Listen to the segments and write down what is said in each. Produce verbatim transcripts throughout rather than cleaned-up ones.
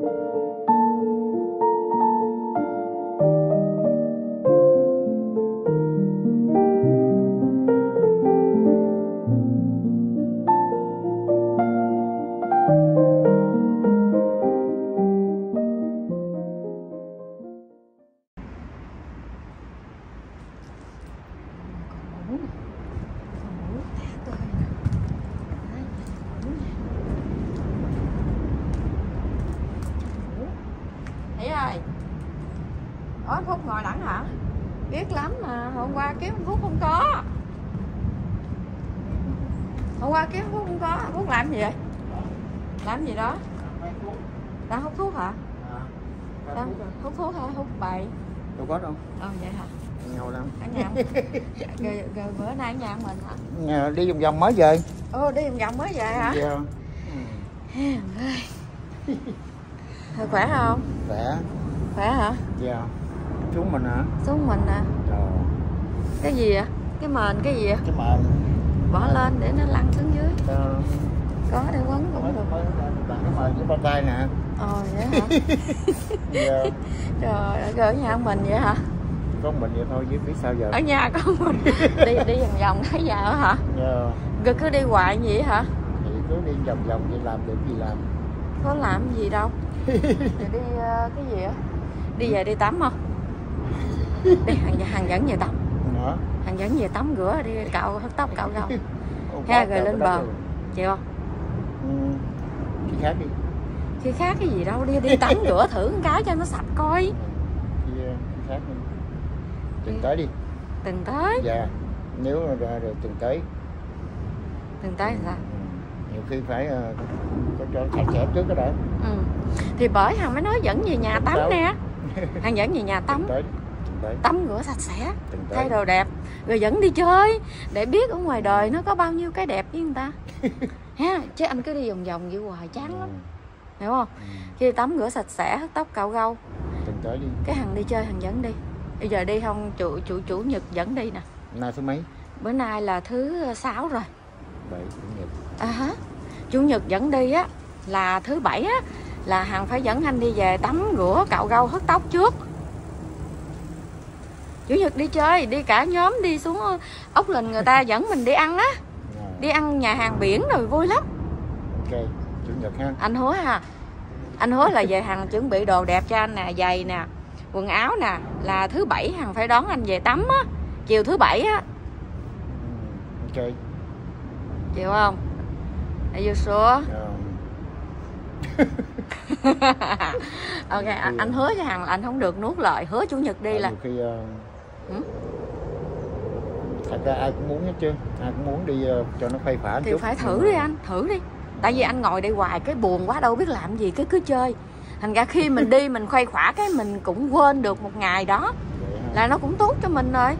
Ủa anh Phúc ngồi đẳng hả? Biết lắm mà hôm qua kiếm anh Phúc không có. Hôm qua kiếm anh Phúc không có. Anh Phúc làm gì vậy? Làm gì đó? Đang hút thuốc hả? Đang hút thuốc hả? Hút bậy? Đâu có đâu. Ờ vậy hả? Ngầu lắm. Ở nhà rồi, rồi bữa nay ở nhà mình hả? Nhà đi vòng vòng mới về. Ồ đi vòng vòng mới về hả? Dạ. Thôi khỏe không? Khỏe. Khỏe hả? Dạ. Xuống mình hả? Xuống mình à? Trời. Cái gì vậy? Cái mền cái gì vậy? Cái mền. Bỏ lên để nó lăn xuống dưới. Ờ. Có để quấn cũng được. Bạn cái mền với bao tay nè. Ồ vậy hả? Dạ. Trời ơi, ở nhà mình vậy hả? Có mình vậy thôi chứ biết sao giờ. Ở nhà có mình. đi đi vòng vòng thấy giờ hả? Dạ. Rồi cứ đi hoài vậy hả? Thì cứ đi vòng vòng vậy làm được gì làm. Có làm gì đâu. Rồi đi uh, cái gì á? Đi về đi tắm không? Đi hàng hàng dẫn về tắm. Nữa. Hàng dẫn về tắm rửa đi cạo hớt tóc cạo râu. Ha rồi lên bờ. Chịu không? Ừ. Khi khác đi. Khi khác cái gì đâu, đi đi tắm rửa thử một cái cho nó sạch coi. Khi, khi khác đi. Từng tới đi. Từng tới. Dạ. Nếu ra rồi từng tới. Từng tới sao? Nhiều khi phải uh, có cho sạch sẽ trước cái đã. Ừ. Thì bởi Hằng mới nói dẫn về nhà tắm nè. Hằng dẫn về nhà tắm. Tới. Tới. Tắm rửa sạch sẽ, thay đồ đẹp, rồi dẫn đi chơi để biết ở ngoài đời nó có bao nhiêu cái đẹp với người ta. Ha, chứ anh cứ đi vòng vòng vậy hoài chán lắm. Hiểu không? Ừ. Khi tắm rửa sạch sẽ, hớt tóc cạo râu. Từng tới đi. Cái Hằng đi chơi Hằng dẫn đi. Bây giờ đi không chủ chủ chủ nhật dẫn đi nè. Nay thứ mấy? Bữa nay là thứ sáu rồi. Bảy chủ nhật. À hả? Chủ nhật dẫn đi á là thứ bảy á là Hằng phải dẫn anh đi về tắm rửa cạo râu hớt tóc trước. Chủ nhật đi chơi, đi cả nhóm đi xuống Ốc Lình người ta dẫn mình đi ăn á. À. Đi ăn nhà hàng biển rồi vui lắm. Ok, chủ nhật ha. Anh hứa ha. Anh hứa là về Hằng chuẩn bị đồ đẹp cho anh nè, giày nè, quần áo nè, là thứ bảy Hằng phải đón anh về tắm á, chiều thứ bảy á. Ok. Chịu không? Are you sure? Ok, anh, anh hứa cho Hằng là anh không được nuốt lời, hứa chủ nhật đi. À, là nhiều khi uh... ừ? Thật ra ai cũng muốn hết chứ, ai cũng muốn đi uh, cho nó khuây khỏa thì chút. Phải thử đi anh, thử đi. Tại vì anh ngồi đây hoài cái buồn quá đâu biết làm gì, cái cứ chơi. Thành ra khi mình đi mình khuây khỏa cái mình cũng quên được một ngày đó. Là nó cũng tốt cho mình rồi.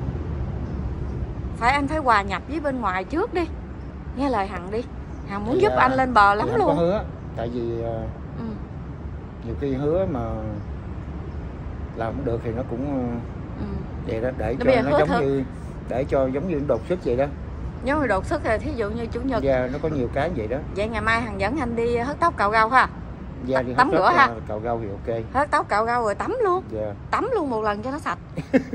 Phải anh phải hòa nhập với bên ngoài trước đi. Nghe lời Hằng đi. Hằng muốn thì giúp à, anh lên bờ lắm luôn. Có hứa, tại vì uh, ừ. nhiều khi hứa mà làm không được thì nó cũng uh, ừ. vậy đó, để cho nó giống thử. như để cho giống như đột xuất vậy đó. Giống như đột xuất rồi, thí dụ như chủ nhật. Dạ, yeah, nó có nhiều cái vậy đó. Vậy ngày mai Hằng dẫn anh đi hớt tóc cạo râu ha. Dạ, đi tắm rửa ha. Cạo râu thì ok. Hớt tóc cạo râu rồi tắm luôn. Dạ. Tắm luôn một lần cho nó sạch.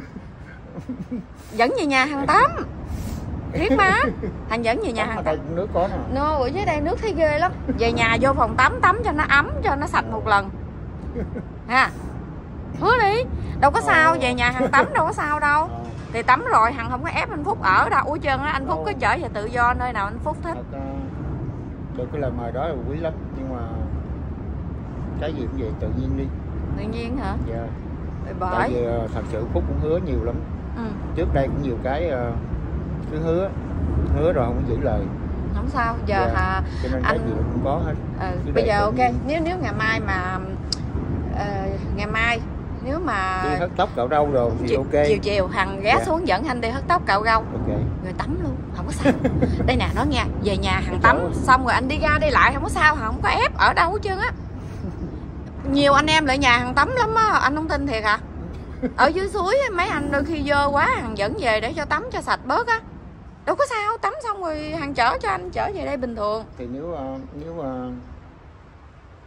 Dẫn về nhà Hằng tắm. Thiệt mà. Hằng dẫn về nhà Hằng tắm. Nước có nè. No, ở dưới đây nước thấy ghê lắm. Về nhà vô phòng tắm tắm cho nó ấm, cho nó sạch một lần. Ha. Hứa đi. Đâu có sao, về nhà Hằng tắm đâu có sao đâu. Thì tắm rồi Hằng không có ép anh Phúc ở đâu hết trơn á, anh Phúc có trở về tự do nơi nào anh Phúc thích. Được cái lời mời đó là quý lắm, nhưng mà cái gì cũng vậy, tự nhiên đi. Tự nhiên hả? Dạ. Bởi tại vì thật sự Phúc cũng hứa nhiều lắm. Ừ. Trước đây cũng nhiều cái cứ hứa hứa rồi không có giữ lời. Không sao, giờ dạ. Hà cho nên anh cái gì cũng có hết. Ừ. Bây giờ ok, nhiên. nếu nếu ngày mai mà uh, ngày mai nếu mà đi hớt tóc cạo râu rồi thì chiều, ok. Chiều chiều Hằng ghé dạ. xuống dẫn anh đi hớt tóc cạo râu. Ok. Rồi tắm luôn, không có sao. Đây nè, nói nha, về nhà Hằng tắm xong rồi anh đi ra đi lại không có sao, Hằng không có ép ở đâu hết trơn á. Nhiều anh em lại nhà Hằng tắm lắm á, anh không tin thiệt hả? Ở dưới suối mấy anh đôi khi dơ quá Hằng dẫn về để cho tắm cho sạch bớt á. Đâu có sao, tắm xong rồi Hằng chở cho anh chở về đây bình thường. Thì nếu uh, nếu uh,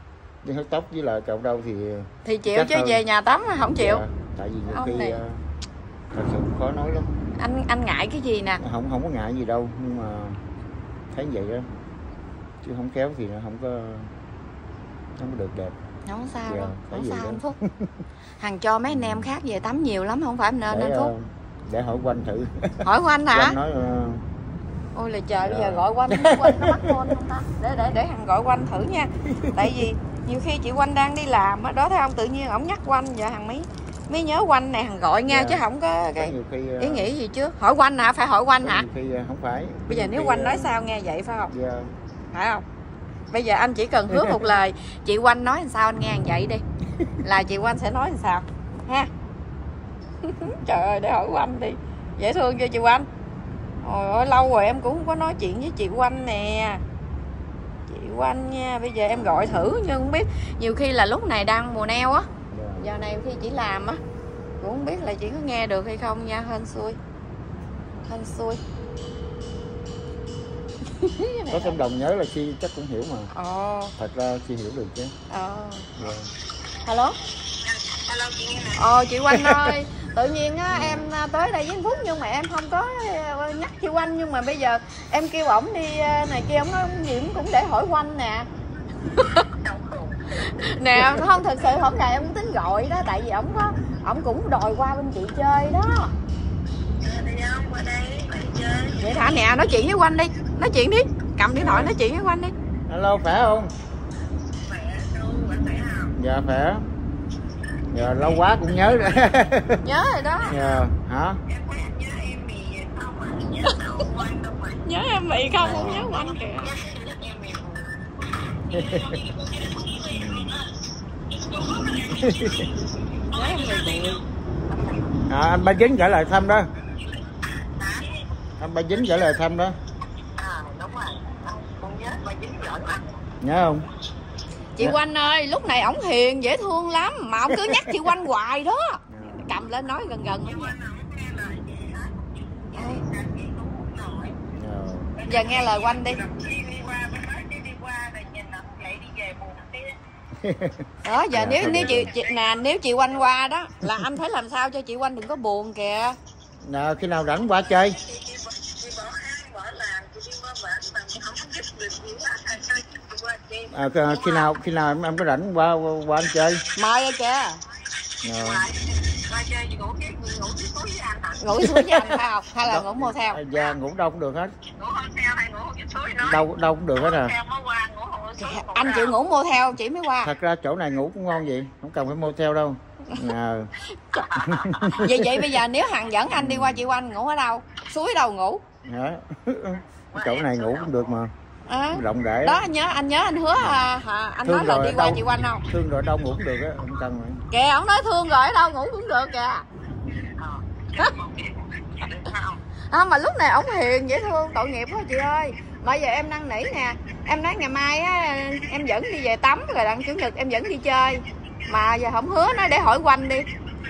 đi hớt tóc với lại cạo râu thì thì chịu chứ hơn. Về nhà tắm không chịu. Dạ, tại vì nhiều khi uh, thật sự khó nói lắm. Anh anh ngại cái gì nè? Không không có ngại gì đâu, nhưng mà thấy vậy đó, chứ không khéo thì nó không có không có được đẹp. Không sao dạ, đâu, không sao anh Phúc. Hằng cho mấy anh em khác về tắm nhiều lắm, không phải nên anh Phúc. Uh, để hỏi Quanh thử. Hỏi Quanh hả? Quanh nói, uh... ôi là trời, bây giờ gọi Quanh, Quanh nó bắt phone không ta? Để để để Hằng gọi Quanh thử nha. Tại vì nhiều khi chị Quanh đang đi làm đó, thấy không, tự nhiên ổng nhắc Quanh, giờ Hằng mới mới nhớ Quanh này, Hằng gọi nha. Dạ. Chứ không có cái có khi, uh... ý nghĩ gì chứ. Hỏi Quanh hả? Phải hỏi Quanh hả? Nhiều khi uh, không phải. Bây giờ nếu Quanh uh... nói sao nghe vậy phải không? Dạ. Phải không? Bây giờ anh chỉ cần hứa một lời, chị Quanh nói làm sao anh nghe anh vậy đi, là chị Quanh sẽ nói làm sao ha. Trời ơi, để hỏi Quanh đi, dễ thương cho chị Quanh. Ôi ơi, lâu rồi em cũng không có nói chuyện với chị Quanh nè. Chị Quanh nha, bây giờ em gọi thử nhưng không biết, nhiều khi là lúc này đang mùa neo á, giờ này khi chị làm á, cũng không biết là chị có nghe được hay không nha. Hên xui, hên xui. Có trong đồng nhớ là chị chắc cũng hiểu mà. Ồ. Thật ra chị hiểu được chứ. Ờ. Yeah. Hello. Hello chị nghe nè. Ờ chị Quanh ơi, tự nhiên á em tới đây với anh Phúc nhưng mà em không có nhắc chị Quanh, nhưng mà bây giờ em kêu ổng đi này kia, ổng nói gì cũng để hỏi Quanh nè. Nè không, thật sự hôm nay em cũng tính gọi đó, tại vì ổng có ổng cũng đòi qua bên chị chơi đó. Vậy hả? Nè nói chuyện với Quanh đi, nói chuyện đi, cầm điện thoại nói chuyện với Quanh đi. Alo, khỏe không? Dạ khỏe. Giờ lâu quá cũng nhớ rồi. Nhớ rồi đó. Dạ, hả? Nhớ em bị không? Không nhớ Quanh kìa. Nhớ em bị bụi. À, anh Ba Chính trở lại thăm đó. Anh Ba Chính trở lại thăm đó. À đúng rồi, con nhớ Ba Chính giỏi quá. Nhớ không? Chị dạ. Quanh ơi, lúc này ổng hiền dễ thương lắm mà ổng cứ nhắc chị Quanh hoài đó. Cầm lên nói gần gần nữa nha. Giờ nghe lời Quanh đi. Đó giờ dạ, nếu nếu chị, chị nè, nếu chị Quanh qua đó là anh phải làm sao cho chị Quanh đừng có buồn kìa. Nè, khi nào rảnh qua chơi. À, khi nào khi nào em, em có rảnh qua qua anh chơi. Mời anh kìa. Ngủ suối với anh phải không? Hay là ngủ mô theo? Dạ ngủ đâu cũng được hết. Đâu đâu cũng được hết à. Anh chịu ngủ mô theo chỉ mới qua. Thật ra chỗ này ngủ cũng ngon vậy, không cần phải mô theo đâu. À. Vậy vậy bây giờ nếu Hằng dẫn anh đi qua chị Quanh ngủ ở đâu? Suối đâu ngủ? Dạ. Chỗ này ngủ cũng được mà. À, rộng rãi đó. Anh nhớ anh nhớ anh hứa à, anh thương nói là đi qua đâu, chị Quanh không? Thương rồi đâu ngủ cũng được á, không cần rồi. Kìa ổng nói thương rồi ở đâu ngủ cũng được kìa. À, mà lúc này ổng hiền dễ thương, tội nghiệp quá chị ơi. Bây giờ em năn nỉ nè, em nói ngày mai á em dẫn đi về tắm, rồi đặng chủ nhật em dẫn đi chơi, mà giờ không hứa, nói để hỏi Quanh đi.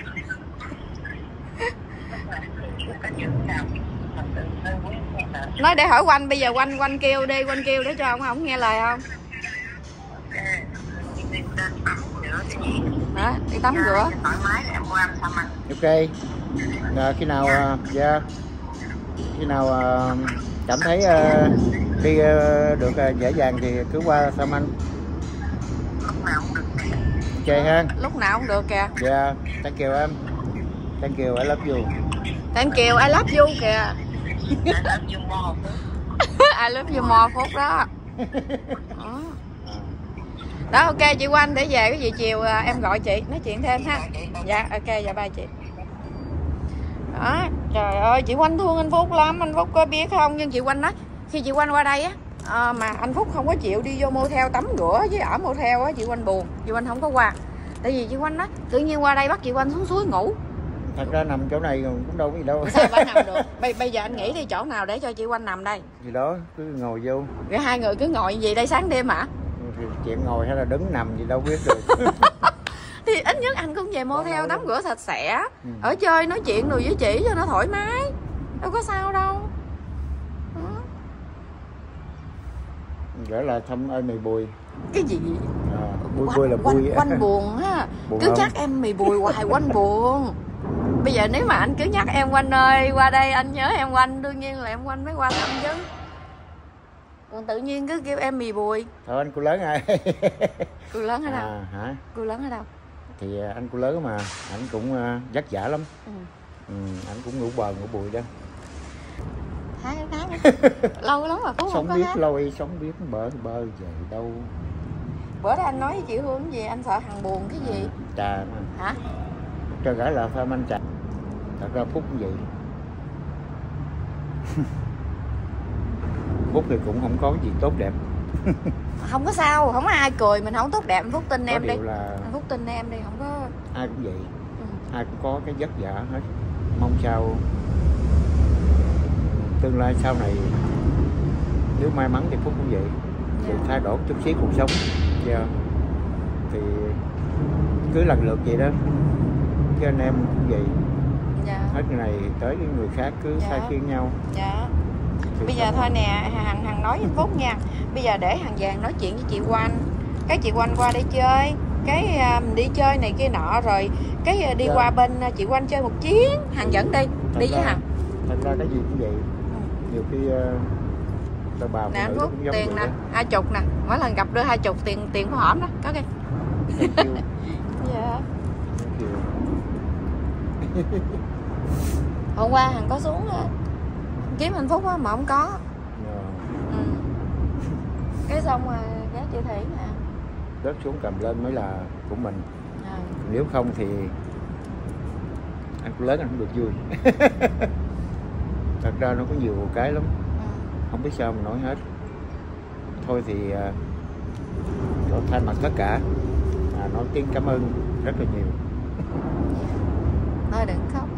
Nói để hỏi Quanh, bây giờ Quanh Quanh kêu đi, Quanh kêu để cho ông ông nghe lời không? Đó, đi tắm rửa. Ok. À, khi nào dạ yeah. Khi nào uh, cảm thấy uh, đi uh, được uh, dễ dàng thì cứ qua thăm anh. Lúc nào cũng được. Ok ha. Lúc nào cũng được kìa. Dạ, yeah. Thank you em. Thank you, I love you. Thank you, I love you kìa. I love you more Phúc đó. Đó. Đó ok chị Quanh, để về cái gì chiều em gọi chị nói chuyện thêm ha. Dạ ok, dạ bye chị. Đó, trời ơi chị Quanh thương anh Phúc lắm, anh Phúc có biết không, nhưng chị Quanh nói khi chị Quanh qua đây á à, mà anh Phúc không có chịu đi vô motel tắm rửa với ở motel á, chị Quanh buồn, chị Quanh không có qua. Tại vì chị Quanh nói tự nhiên qua đây bắt chị Quanh xuống suối ngủ. Thật ra nằm chỗ này cũng đâu có gì đâu. Sao phải nằm được? Bây, bây giờ anh nghĩ đi chỗ nào để cho chị Quanh nằm đây? Gì đó, cứ ngồi vô. Rồi hai người cứ ngồi gì đây sáng đêm hả? Thì chuyện ngồi hay là đứng nằm gì đâu biết được. Thì ít nhất anh cũng về motel tắm rửa sạch sẽ, ừ. Ở chơi nói chuyện rồi với chị cho nó thoải mái, đâu có sao đâu. Gửi là thăm ơi mì Bùi. Cái gì À, bui quanh, bui là quanh, bui. quanh buồn á. Buồn Cứ không? nhắc em mì bùi hoài quanh buồn. Bây giờ nếu mà anh cứ nhắc em Quanh ơi qua đây anh nhớ em Quanh, đương nhiên là em Quanh mới qua thăm chứ. Còn tự nhiên cứ kêu em mì bùi. Thôi anh cô lớn ai? Cô lớn ở đâu? À, hả? Cô lớn ở đâu? Thì anh cô lớn mà anh cũng uh, vất vả lắm. Ừ. Ừ, anh cũng ngủ bờ ngủ bụi đó. Hát hát lâu lắm mà Phúc Sống không có biết hát. lôi sống biết bờ bờ về đâu. Bữa đó anh nói với chị Hương gì anh sợ thằng buồn cái gì? À, trà mà. Hả? Cho gái là phải anh trà. Thật ra Phúc cũng vậy. Phúc thì cũng không có gì tốt đẹp. Không có sao, không có ai cười mình không tốt đẹp. Anh Phúc tin Có em đi. điều là Anh Phúc tin em đi, không có. ai cũng vậy. Ừ. Ai cũng có cái vất vả hết. Mong sao tương lai sau này nếu may mắn thì Phúc cũng vậy. Thì Dạ. thay đổi chút xíu cuộc sống. Yeah. Thì cứ lần lượt vậy đó. Chứ anh em cũng vậy. Dạ. Hết người này tới cái người khác cứ Dạ. thay phiên nhau. Dạ. Thì Bây giờ thôi nè, Hằng Hằng nói với anh Phúc nha. Bây giờ để Hằng vàng nói chuyện với chị Oanh. Cái chị Oanh qua đây chơi, cái uh, mình đi chơi này kia nọ rồi cái uh, đi Dạ. qua bên uh, chị Oanh chơi một chuyến, Hằng dẫn đi, Thật đi ra- với Hằng. Thật ra cái gì cũng vậy. Nhiều khi uh, tao bà Nè anh phụ nữ Phúc, cũng giống tiền vậy nè, đó. hai chục nè, mỗi lần gặp đưa hai chục tiền tiền của hổm đó, có kìa. Thank you. Dạ. Thank you. Hôm qua Hằng có xuống uh, kiếm anh Phúc á mà không có. Ờ, Ừ. Cái xong rồi ghé chị Thủy nè. rớt xuống cầm lên mới là của mình. À. Nếu không thì anh cũng lớn anh không được vui. Thật ra nó có nhiều cái lắm, Ừ. không biết sao mà nói hết. Thôi thì uh, thay mặt tất cả à, nói tiếng cảm ơn rất là nhiều. Thôi đừng khóc.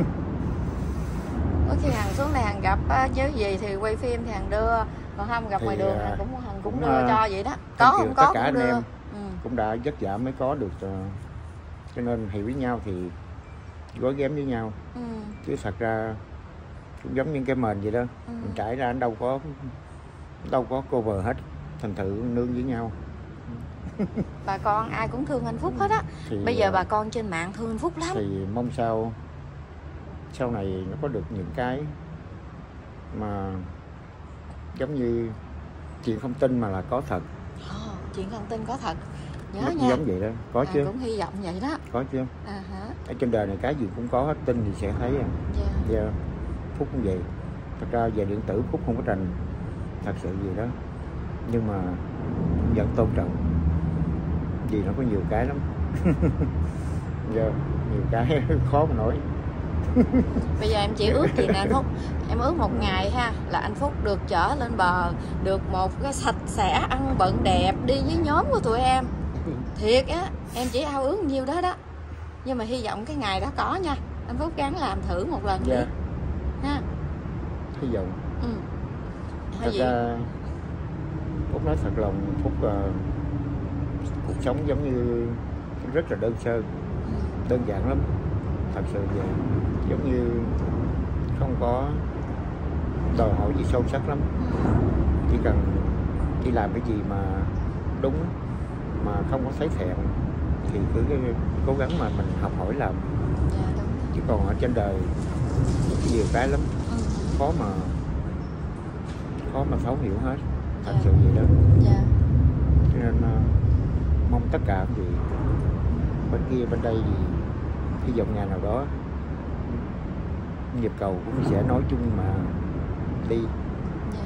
Có khi Hằng xuống này Hằng gặp á, chứ gì thì quay phim thì Hằng đưa, còn không gặp Thì, ngoài đường à, Hằng cũng Hằng cũng cũng, đưa à, cho vậy đó. thank Có you không tất có cả cũng anh đưa. em. Ừ. Cũng đã vất vả mới có được, uh, cho nên hiểu với nhau thì gói ghém với nhau. Ừ. Chứ thật ra cũng giống như cái mền vậy đó. Ừ. Mình trải ra anh đâu có đâu có cover hết, thành thử nương với nhau. Bà con ai cũng thương anh Phúc hết á. Thì Bây giờ uh, bà con trên mạng thương anh Phúc lắm. thì mong sao sau này nó có được những cái mà giống như chuyện không tin mà là có thật. Ồ, chuyện không tin có thật. Nhớ Nó nha. giống vậy đó, có Hằng chứ, cũng hy vọng vậy đó. có chứ. À hả. Ở trên đời này cái gì cũng có hết, tin thì sẽ thấy à. Dạ. Yeah. Phúc cũng vậy. Thật ra về điện tử Phúc không có rành thật sự gì đó, nhưng mà vẫn tôn trọng vì nó có nhiều cái lắm. Yeah. Nhiều cái khó mà nói. Bây giờ em chỉ ước gì nè anh Phúc. Em ước một ngày ha là anh Phúc được chở lên bờ, được một cái sạch sẽ, ăn bận đẹp, đi với nhóm của tụi em. Thiệt á, em chỉ ao ước nhiêu đó đó. Nhưng mà hy vọng cái ngày đó có nha. Anh Phúc gắng làm thử một lần đi. Yeah. Ha. Hy vọng. Ừ. Thật Hay gì? ra Phúc nói thật lòng, Phúc uh, cuộc sống giống như rất là đơn sơ, đơn giản lắm, thật sự vậy. Giống như không có đòi hỏi gì sâu sắc lắm, chỉ cần đi làm cái gì mà đúng mà không có thấy thẹn thì cứ cố gắng mà mình học hỏi làm. Dạ, đúng. Chứ còn ở trên đời nhiều cái lắm, Ừ. khó mà khó mà thấu hiểu hết, thật Dạ. sự vậy đó. Dạ. Cho nên uh, mong tất cả quý vị bên kia bên đây thì hy vọng ngày nào đó nhịp cầu cũng sẽ nói chung mà đi. Dạ.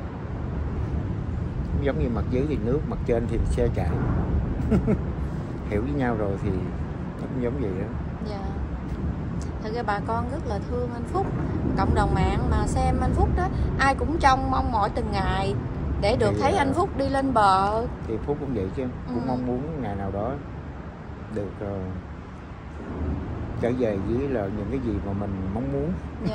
Cũng giống như mặt dưới thì nước, mặt trên thì xe chạy. Hiểu với nhau rồi thì nó cũng giống vậy đó. Dạ. Thật ra bà con rất là thương anh Phúc. Cộng đồng mạng mà xem anh Phúc đó, ai cũng trông mong mỏi từng ngày để được Thì, thấy uh, anh Phúc đi lên bờ. Thì Phúc cũng vậy chứ, cũng Ừ. mong muốn ngày nào đó được uh, trở về với là những cái gì mà mình mong muốn. Dạ.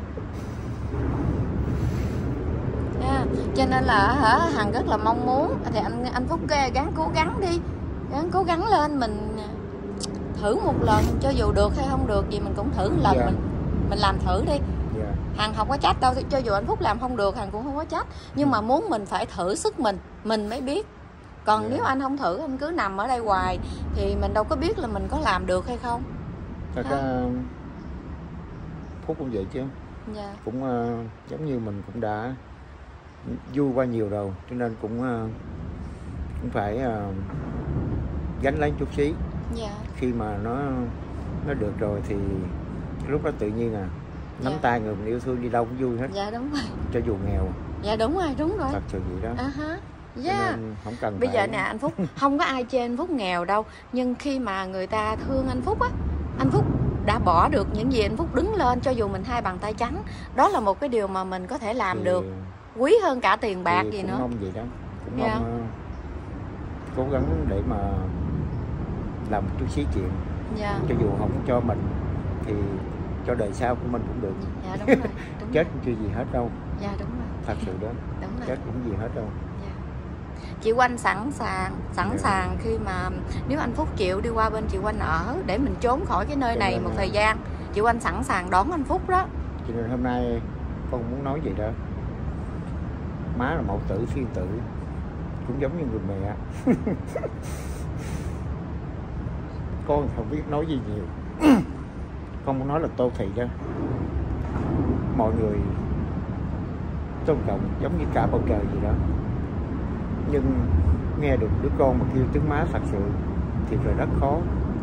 Yeah. Cho nên là hả Hằng rất là mong muốn thì anh anh Phúc gắng cố gắng đi, gắng cố gắng lên, mình thử một lần, cho dù được hay không được gì mình cũng thử một lần. Dạ. mình mình làm thử đi. Yeah. Hằng không có trách đâu, cho dù anh Phúc làm không được Hằng cũng không có trách, nhưng mà muốn mình phải thử sức mình mình mới biết Còn Dạ. nếu anh không thử, anh cứ nằm ở đây hoài thì mình đâu có biết là mình có làm được hay không. Thật Ha. ra Phúc cũng vậy chứ, Dạ. cũng uh, giống như mình cũng đã vui qua nhiều rồi, cho nên cũng uh, cũng phải uh, gánh lấy chút xí. Dạ. Khi mà nó nó được rồi thì lúc đó tự nhiên à nắm Dạ. tay người mình yêu thương đi đâu cũng vui hết, Dạ đúng rồi. cho dù nghèo. Dạ đúng rồi, đúng rồi. Thật sự vậy đó. À ha. Cho Dạ. nên không cần Bây phải... giờ nè anh Phúc, không có ai chê anh Phúc nghèo đâu, nhưng khi mà người ta thương anh Phúc á, anh Phúc đã bỏ được những gì anh Phúc đứng lên, cho dù mình hai bàn tay trắng, đó là một cái điều mà mình có thể làm thì, được, quý hơn cả tiền bạc thì gì cũng nữa. mong vậy đó, cũng Dạ. mong uh, cố gắng để mà làm một chút xí chuyện. Dạ. Cho dù không cho mình thì cho đời sau của mình cũng được. Dạ đúng rồi. Đúng Chết rồi. cũng chưa gì hết đâu. Dạ đúng rồi. Thật sự đó. Đúng rồi. Chết cũng gì hết đâu. Dạ. Chị Oanh sẵn sàng, sẵn Dạ. sàng khi mà nếu anh Phúc chịu đi qua bên chị Oanh ở để mình trốn khỏi cái nơi Cho này nên một là- thời gian, chị Oanh sẵn sàng đón anh Phúc đó. Cho nên hôm nay con muốn nói vậy đó. Má là mẫu tử thiên tử, cũng giống như người mẹ. Con không biết nói gì nhiều. Con muốn nói là Tô Thị đó, mọi người tôn trọng giống như cả bầu trời gì đó, nhưng nghe được đứa con mà kêu tiếng má thật sự thì là rất khó.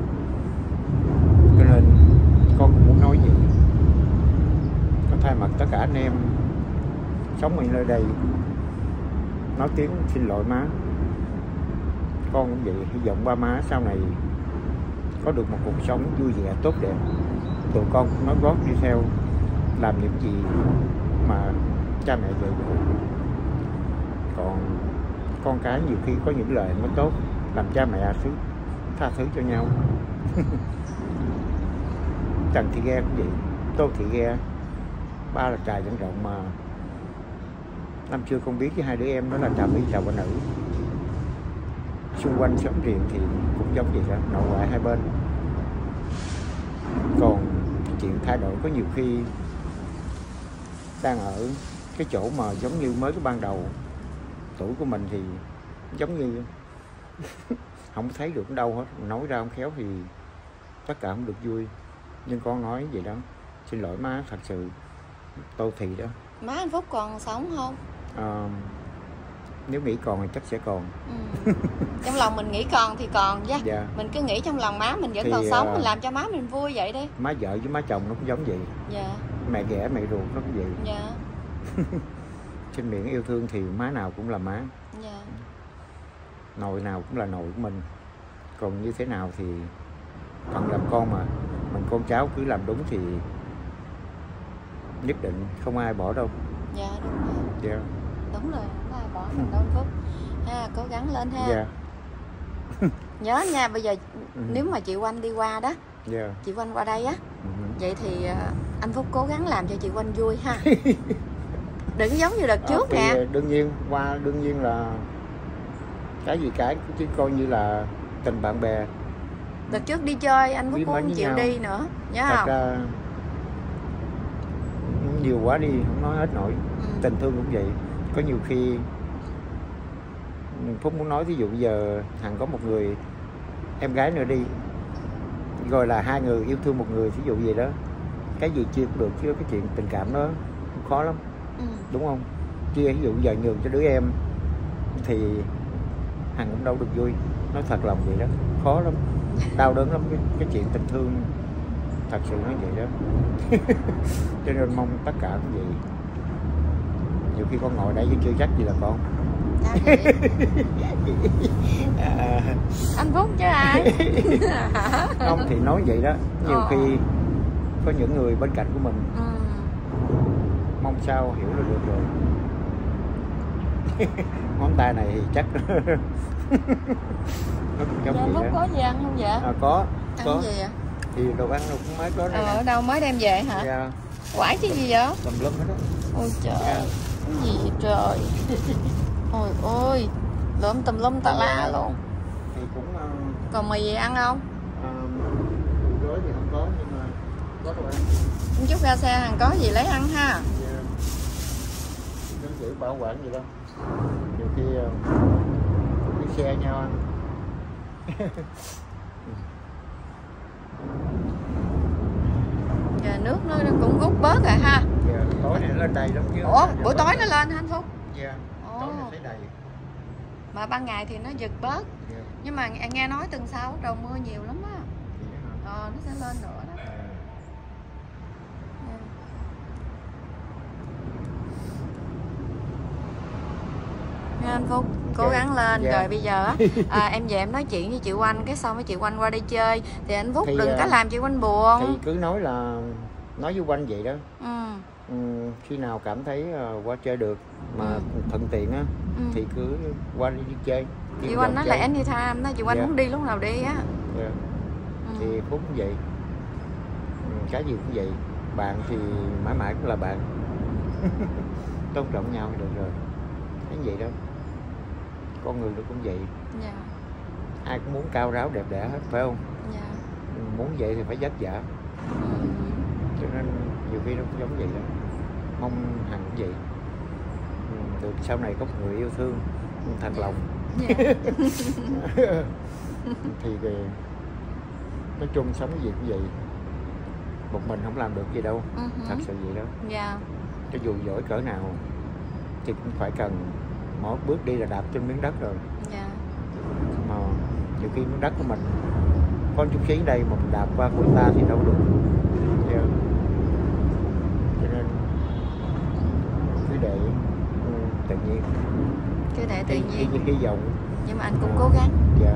Cho nên con cũng muốn nói gì, con thay mặt tất cả anh em sống ở nơi đây nói tiếng xin lỗi má. Con cũng vậy, hy vọng ba má sau này có được một cuộc sống vui vẻ tốt đẹp, tụi con cũng nói gót đi theo làm những gì mà cha mẹ dạy dỗ. Còn con cái nhiều khi có những lời mới tốt, làm cha mẹ thứ tha thứ cho nhau. Trần Thị Ghe cũng vậy, Tô Thị Ghe, ba là trài rộng rộng mà năm xưa con biết với hai đứa em đó là trà my trà quả nữ. Xung quanh xóm riêng thì cũng giống vậy đó, nội ngoại hai bên. Còn chuyện thay đổi có nhiều khi đang ở cái chỗ mà giống như mới cái ban đầu tuổi của mình thì giống như không thấy được đâu hết, nói ra không khéo thì tất cả không được vui. Nhưng con nói vậy đó, xin lỗi má thật sự. Tô Thị đó. Má anh Phúc còn sống không? À, nếu nghĩ còn thì chắc sẽ còn. Ừ. Trong lòng mình nghĩ còn thì còn chứ. Dạ. Mình cứ nghĩ trong lòng má mình vẫn Thì, còn sống, à, mình làm cho má mình vui vậy đi. Má vợ với má chồng nó cũng giống vậy. Dạ. Mẹ ghẻ mẹ ruột nó cũng vậy. Dạ. Trên miệng yêu thương thì má nào cũng là má, Dạ. nội nào cũng là nội của mình. Còn như thế nào thì phận làm con mà, mình con cháu cứ làm đúng thì nhất định không ai bỏ đâu. Dạ đúng rồi. Dạ. Đúng rồi, không ai bỏ mình đâu anh Phúc. Ha, cố gắng lên ha. Dạ. Nhớ nha, bây giờ Ừ. nếu mà chị Oanh đi qua đó, Dạ. chị Oanh qua đây á, Ừ. vậy thì à, anh Phúc cố gắng làm cho chị Oanh vui ha. Đừng giống như đợt trước Thì nè. đương nhiên qua đương nhiên là cái gì cái cũng chỉ coi như là tình bạn bè. Đợt trước đi chơi anh Phúc Quý cũng mến không với chịu nhau. đi nữa, nhớ Thật không? ra nhiều quá đi không nói hết nổi. Ừ. Tình thương cũng vậy, có nhiều khi Phúc muốn nói, ví dụ bây giờ Hằng có một người em gái nữa đi, rồi là hai người yêu thương một người, ví dụ vậy đó, cái gì chia cũng được, chứ cái chuyện tình cảm đó cũng khó lắm, Ừ. đúng không? Chia ví dụ giờ nhường cho đứa em thì Hằng cũng đâu được vui, nói thật lòng vậy đó, khó lắm, đau đớn lắm cái, cái chuyện tình thương, thật sự nói vậy đó. Cho nên mong tất cả cũng vậy. Nhiều khi con ngồi đây chứ chưa chắc gì là con. Sao vậy? À, Anh Phúc chứ ai? không thì nói vậy đó, nhiều Ờ. khi có những người bên cạnh của mình, Ừ. mong sao hiểu là được rồi. Ngón tay này thì chắc nó cũng giống Anh vậy Phúc đó. có gì ăn không vậy? À, có Ăn có gì vậy? thì đồ ăn đâu cũng mới có đây Ờ, ở nè. đâu mới đem về hả? Dạ, Quải cái gì vậy? tùm lum hết đó. Ôi trời, Dạ. cái gì vậy trời? Ôi ôi, lượm tùm lum tà la luôn. Thì cũng uh, Còn mì gì ăn không? uh, gói thì không có, nhưng mà có đồ ăn. Một chút ra xe hàng có gì lấy ăn ha. Dạ. Đơn giản bảo quản gì đâu. Nhiều khi uh, biết xe nhau ăn. Giờ nước nó cũng rút bớt rồi ha. Dạ, tối này nó lên đầy lắm chứ. Ủa buổi tối nó lên hả anh Phúc? Dạ, tối này thấy đầy. Mà ban ngày thì nó giật bớt. Dạ. Nhưng mà nghe nói tuần sau bắt đầu mưa nhiều lắm á. Ờ, nó sẽ lên nữa đó. Nha anh Phúc, cố Okay. gắng lên. Yeah. Rồi bây giờ á, à, em về em nói chuyện với chị Oanh, cái xong với chị Oanh qua đây chơi thì anh Phúc Thì, đừng có uh, làm chị Oanh buồn. Thì cứ nói là nói với Oanh vậy đó. Ừ. Ừ, khi nào cảm thấy uh, qua chơi được mà Ừ. thuận tiện á, Ừ. thì cứ qua đi, đi chơi. Đi Chị vòng Oanh nói chơi. là anytime đó, chị Oanh Yeah. muốn đi lúc nào đi á. Yeah. Ừ. Thì Phúc cũng vậy. Ừ, cái gì cũng vậy. Bạn thì mãi mãi cũng là bạn. Tôn trọng nhau được rồi. Thấy vậy đó. Con người nó cũng vậy. Dạ. Ai cũng muốn cao ráo đẹp đẽ hết, phải không? Dạ. Ừ, muốn vậy thì phải vất vả. Ừ. Cho nên nhiều khi nó cũng giống vậy đó. Mong Hằng cũng vậy. Ừ, được sau này có một người yêu thương thật lòng. Dạ. Thì nói chung sống cái gì cũng vậy. Một mình không làm được gì đâu. Ừ. Thật sự vậy đó. Dạ. Cho dù giỏi cỡ nào thì cũng phải cần mỗi bước đi là đạp trên miếng đất rồi. Dạ. Mà nhiều khi miếng đất của mình có chút xíu đây mà mình đạp qua của người ta thì đâu được. Yeah. Cho nên cứ để ừ, tự nhiên. Cứ để tự Hy, nhiên. hy, hy vọng. Nhưng mà anh cũng cố gắng. Dạ.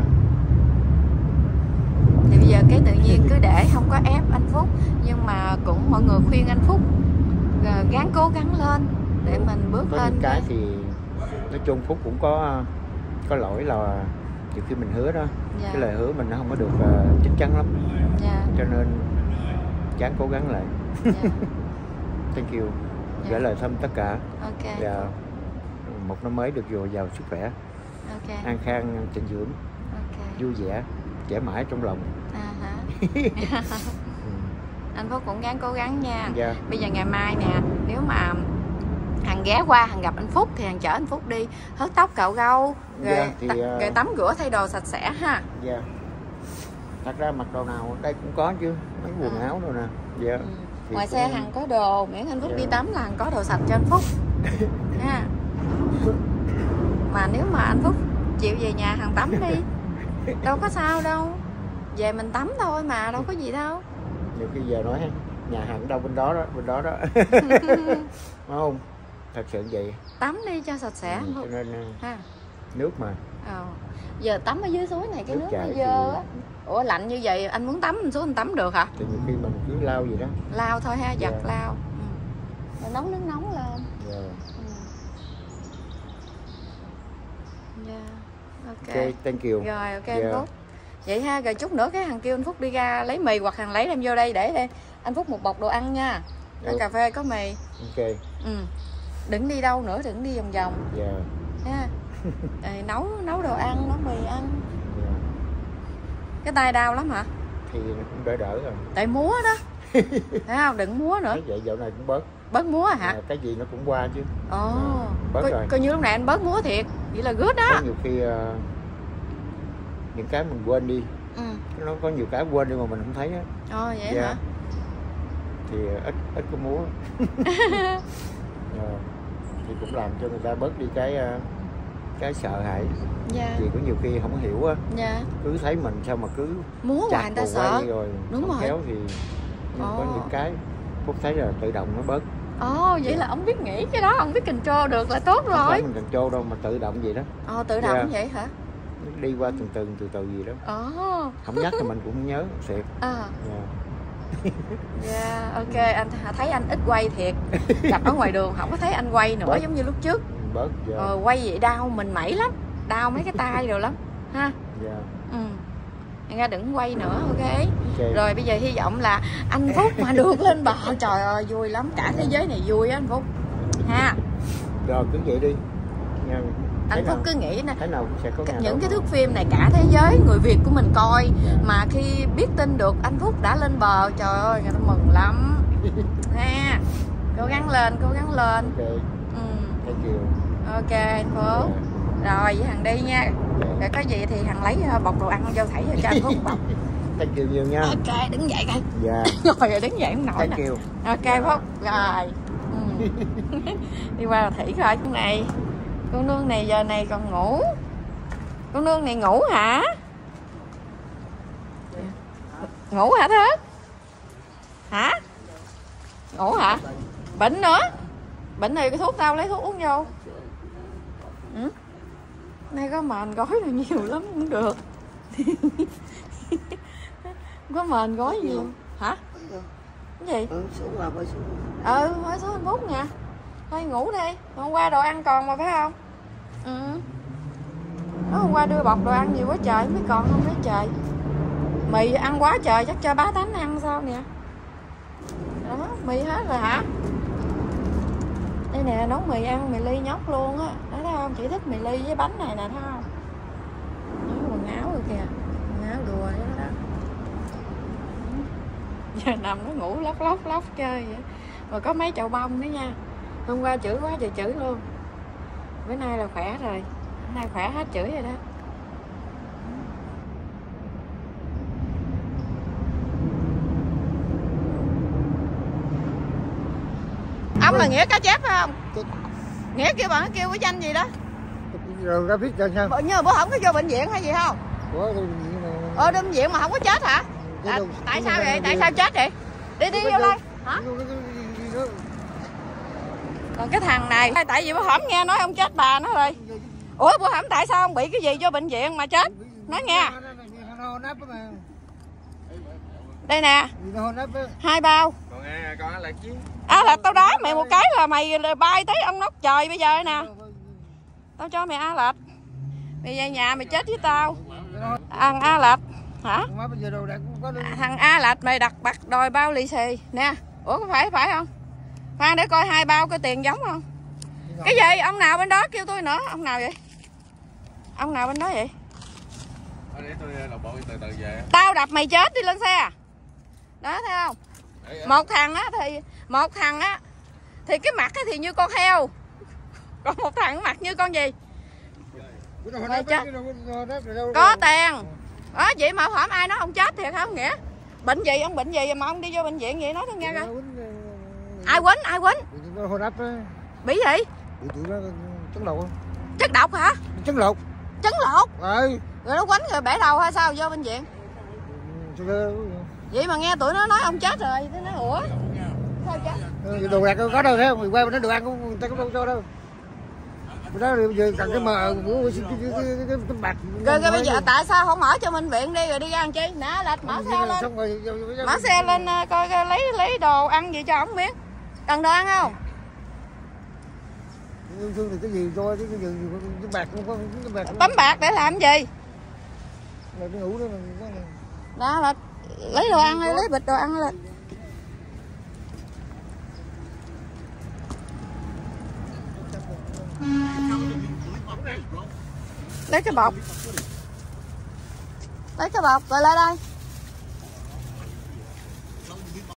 Thì bây giờ cái tự nhiên cứ để, không có ép anh Phúc. Nhưng mà cũng mọi người khuyên anh Phúc gắng cố gắng lên để mình bước Có lên. những cái thì nói chung Phúc cũng có có lỗi là nhiều khi mình hứa đó. Dạ. Cái lời hứa mình nó không có được uh, chắc chắn lắm. Dạ. Cho nên chán cố gắng lại. Dạ. Thank you. Dạ. Gửi lời thăm tất cả. Ok. Và một năm mới được dồi dào sức khỏe, Ok. an khang thịnh dưỡng, Ok. vui vẻ, trẻ mãi trong lòng. À hả. Ừ. Anh Phúc cũng gắng cố gắng nha. Dạ. Bây giờ ngày mai nè, nếu mà Hằng ghé qua Hằng gặp anh Phúc thì Hằng chở anh Phúc đi hớt tóc cạo râu rồi, Dạ, thì, ta, uh, rồi tắm rửa thay đồ sạch sẽ ha. Dạ. Thật ra mặc đồ nào ở đây cũng có chứ, mấy quần À. áo rồi nè. Dạ. Ừ. Thì Ngoài cũng- xe Hằng có đồ, miễn anh Phúc Dạ. đi tắm là Hằng có đồ sạch cho anh Phúc nha. Mà nếu mà anh Phúc chịu về nhà Hằng tắm đi, đâu có sao đâu, về mình tắm thôi mà, đâu có gì đâu. Nhiều khi giờ nói nhà hàng đâu bên đó đó, bên đó đó. Phải không? Thật sự vậy. Tắm đi cho sạch sẽ Ừ, anh cho Phúc nên uh, ha. nước mà. Ờ. Giờ tắm ở dưới suối này cái Nước nước nó chảy dơ thì- á. Ủa lạnh như vậy anh muốn tắm anh xuống anh tắm được hả? Thì nhiều khi mình cứ lao vậy đó. Lao thôi ha, giặt Dạ. lao. Ừ. Rồi nấu nước nóng lên. Dạ. Ừ. Dạ. Ok. Ok, thank you. Rồi ok Dạ. anh Phúc. Vậy ha, rồi chút nữa cái Hằng kêu anh Phúc đi ra lấy mì hoặc Hằng lấy đem vô đây để đây. Anh Phúc một bọc đồ ăn nha. Ở Ừ. cà phê có mì. Ok. Ừ. Đừng đi đâu nữa, đừng đi vòng vòng Dạ. ha. Rồi nấu nấu đồ ăn, nấu mì ăn. Dạ. Cái tay đau lắm hả? Thì nó cũng đỡ đỡ rồi. Tại múa đó. Thấy không? Đừng múa nữa. Thấy vậy dạo này cũng bớt. Bớt múa hả? À, cái gì nó cũng qua chứ. Ồ. Bớt Coi, rồi. coi như lúc này anh bớt múa thiệt. Vậy là good đó. Có nhiều khi uh, những cái mình quên đi, Ừ. nó có nhiều cái quên đi mà mình không thấy á. Ồ vậy Dạ. hả? Thì uh, ít ít có múa. Ờ, thì cũng làm cho người ta bớt đi cái uh, cái sợ hãi. Dạ. Vì có nhiều khi không hiểu á, Dạ. cứ thấy mình sao mà cứ Múa chặt hoài người ta rồi sợ. quay rồi Đúng không rồi. khéo thì nhưng có Ồ. những cái Phúc thấy là tự động nó bớt. Ồ vậy Dạ. là ông biết nghĩ cái đó, ông biết control được là tốt Không phải rồi. mình cần trô đâu mà tự động vậy đó. Ồ tự động Dạ. vậy hả? Đi qua từng từng từ từ gì đó. Ồ. Không nhắc thì mình cũng không nhớ thiệt. À. Dạ. Dạ ok, anh thấy anh ít quay thiệt. Gặp ở ngoài đường không có thấy anh quay nữa Bớt. giống như lúc trước. Bớt. Dạ. Ờ, quay vậy đau mình mẩy lắm, đau mấy cái tay rồi lắm ha. Dạ. Ừ. Thành ra đừng quay nữa, ok. Ok. Rồi bây giờ hy vọng là anh Phúc mà được lên bờ, trời ơi vui lắm, cả thế giới này vui á anh Phúc ha. Rồi cứ vậy đi nha. Thế Anh nào- Phúc cứ nghĩ nè, thế nào cũng sẽ có ngày những đó cái mà. thước phim này cả thế giới người Việt của mình coi, Dạ. mà khi biết tin được anh Phúc đã lên bờ, trời ơi người ta mừng lắm ha. Cố gắng lên, cố gắng lên. Ok, Ừ. thank you. Ok anh Phúc. Dạ. Rồi vậy thằng đi nha. Rồi có gì thì thằng lấy bọc đồ ăn vô thảy cho anh Phúc bọc. Thank you nhiều nha. Ok, đứng dậy coi. Dạ. Rồi rồi đứng dậy không nổi Thank nè. you. Ok Phúc, rồi. Ừ. Đi qua Thủy coi con này. Con nương này giờ này còn ngủ. Con nương này ngủ hả? Ngủ hả Thớt? Hả? Ngủ hả? Bệnh nữa. Bệnh này cái thuốc tao lấy thuốc uống vô. Ừ? Nay có mền gói là nhiều lắm cũng được. Có mền gói nhiều. Hả? Cái gì? Ừ, xuống vào mới xuống. Ừ, mới xuống anh Phúc nè. Thôi ngủ đi. Hôm qua đồ ăn còn mà phải không? Ừ. Đó, hôm qua đưa bọc đồ ăn nhiều quá trời mới còn không thấy trời. Mì ăn quá trời chắc cho bá tánh ăn sao nè. Đó, mì hết rồi hả? Đây nè, nấu mì ăn mì ly nhóc luôn á. Đó thấy không? Chị thích mì ly với bánh này nè thấy không? Đó, quần áo rồi kìa. Quần áo đùa vậy đó. Giờ nằm nó ngủ lóc lóc lóc chơi vậy. Rồi có mấy chậu bông nữa nha. Hôm qua chửi quá trời chửi luôn. Bữa nay là khỏe rồi. Bữa nay khỏe hết chửi rồi đó. Ông là Nghĩa cá chép phải không? Nghĩa kêu bạn kêu cái danh gì đó? Rồi ra biết cho sao? Bộ như bữa không có vô bệnh viện hay gì không? Ủa, Ờ bệnh viện mà không có chết hả? À, tại sao vậy? Tại sao chết vậy? Đi đi vô đây. Hả? Còn cái thằng này tại vì bữa hổm nghe nói ông chết bà nó rồi. Ủa bữa hổm tại sao ông bị cái gì vô bệnh viện mà chết? Nói nghe. Đây nè. Hai bao. Còn à, còn là chứ. À là tao đá mày một cái là mày bay tới ông nóc trời bây giờ nè. Tao cho mày A Lệch. Mày về nhà mày chết với tao. Ăn A Lệch hả? Thằng A Lệch mày đặt bạc đòi bao lì xì nè. Ủa có phải phải không? Khoan để coi hai bao có tiền giống không? Cái gì? Ông nào bên đó kêu tôi nữa? Ông nào vậy? Ông nào bên đó vậy? Để tôi lọc bộ từ từ về. Tao đập mày chết đi lên xe. Đó thấy không? Một thằng á thì một thằng á thì cái mặt thì như con heo. Còn một thằng mặt như con gì? Mày chết. Có tiền. Đó vậy mà hỏi ai nói ông chết thiệt hả ông Nghĩa? Bệnh gì ông bệnh gì mà ông đi vô bệnh viện vậy nói tôi nghe coi. Ai quýnh ai quýnh? Bị gì? Trứng lột. Chất độc hả? Trứng lột. Trứng lột. Ừ. Rồi nó quánh rồi bể đầu hay sao vô bệnh viện? Vậy mà nghe tụi nó nói ông chết rồi, tôi nói ủa? Sao chết? Đồ ăn có đâu thấy không? Mình quay nó đồ ăn cũng người ta cũng đâu cho đâu. Bữa đó bây giờ cần cái mờ của cái bạc. Rồi, rồi bây giờ tại sao không mở cho bệnh viện đi rồi đi ăn chi? Nè Lệch mở xe lên. Mở xe lên coi, coi lấy lấy đồ ăn gì cho ổng miếng. Cần đồ ăn không? Yêu thương thì cái gì cho cái gì cái bạc không có cái bạc. Tấm bạc để làm gì? Là cái ngủ đó mà. Đó là lấy đồ ăn hay lấy bịch đồ ăn lên. Lấy cái bọc. Lấy cái bọc rồi lại đây.